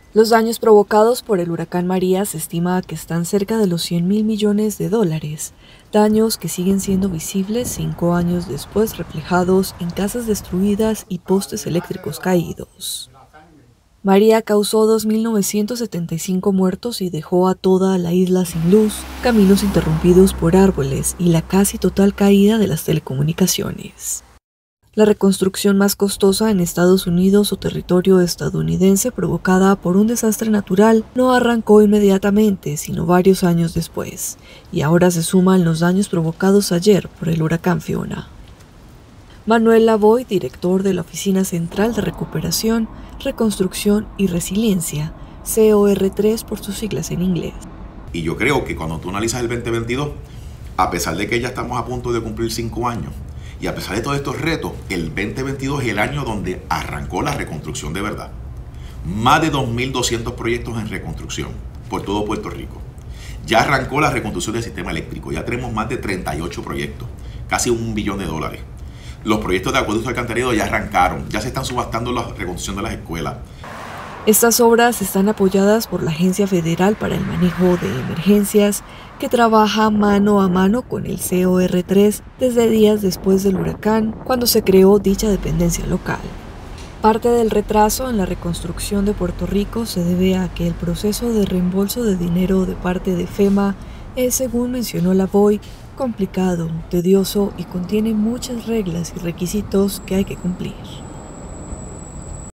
Los daños provocados por el huracán María se estima que están cerca de los $100.000 millones, daños que siguen siendo visibles 5 años después, reflejados en casas destruidas y postes eléctricos caídos. María causó 2.975 muertos y dejó a toda la isla sin luz, caminos interrumpidos por árboles y la casi total caída de las telecomunicaciones. La reconstrucción más costosa en Estados Unidos o territorio estadounidense provocada por un desastre natural no arrancó inmediatamente, sino varios años después, y ahora se suman los daños provocados ayer por el huracán Fiona. Manuel Lavoy, director de la Oficina Central de Recuperación, Reconstrucción y Resiliencia, COR3 por sus siglas en inglés. Y yo creo que cuando tú analizas el 2022, a pesar de que ya estamos a punto de cumplir 5 años, y a pesar de todos estos retos, el 2022 es el año donde arrancó la reconstrucción de verdad. Más de 2.200 proyectos en reconstrucción por todo Puerto Rico. Ya arrancó la reconstrucción del sistema eléctrico. Ya tenemos más de 38 proyectos, casi $1 billón. Los proyectos de acueducto y alcantarillado ya arrancaron. Ya se están subastando la reconstrucción de las escuelas. Estas obras están apoyadas por la Agencia Federal para el Manejo de Emergencias, que trabaja mano a mano con el COR3 desde días después del huracán, cuando se creó dicha dependencia local. Parte del retraso en la reconstrucción de Puerto Rico se debe a que el proceso de reembolso de dinero de parte de FEMA es, según mencionó Lavoy, complicado, tedioso y contiene muchas reglas y requisitos que hay que cumplir.